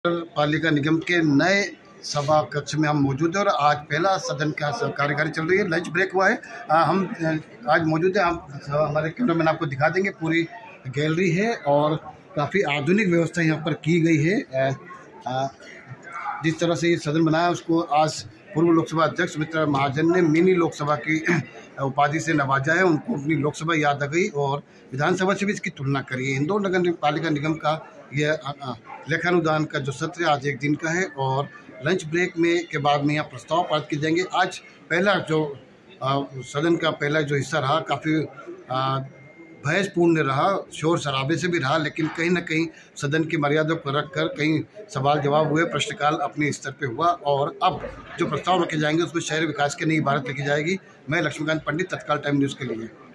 पालिका निगम के नए सभा कक्ष में हम मौजूद हैं और आज पहला सदन का कार्यकारी चल रही है। लंच ब्रेक हुआ है। हम आज मौजूद हैं। हम हमारे कैमरामैन आपको दिखा देंगे। पूरी गैलरी है और काफ़ी आधुनिक व्यवस्था यहाँ पर की गई है। जिस तरह से ये सदन बनाया उसको आज पूर्व लोकसभा अध्यक्ष सुमित्रा महाजन ने मिनी लोकसभा की उपाधि से नवाजा है। उनको अपनी लोकसभा याद आ गई और विधानसभा से भी इसकी तुलना करी है। इंदौर नगर पालिका निगम का यह लेखानुदान का जो सत्र आज एक दिन का है और लंच ब्रेक में के बाद में यहाँ प्रस्ताव पारित किए जाएंगे। आज पहला जो सदन का पहला जो हिस्सा रहा काफ़ी बहसपूर्ण रहा, शोर शराबे से भी रहा, लेकिन कहीं ना कहीं सदन की मर्यादा को रख कर कई सवाल जवाब हुए, प्रश्नकाल अपने स्तर पे हुआ और अब जो प्रस्ताव रखे जाएंगे उसमें शहरी विकास की नई इबारत लिखी जाएगी। मैं लक्ष्मीकांत पंडित, तत्काल टाइम न्यूज़ के लिए।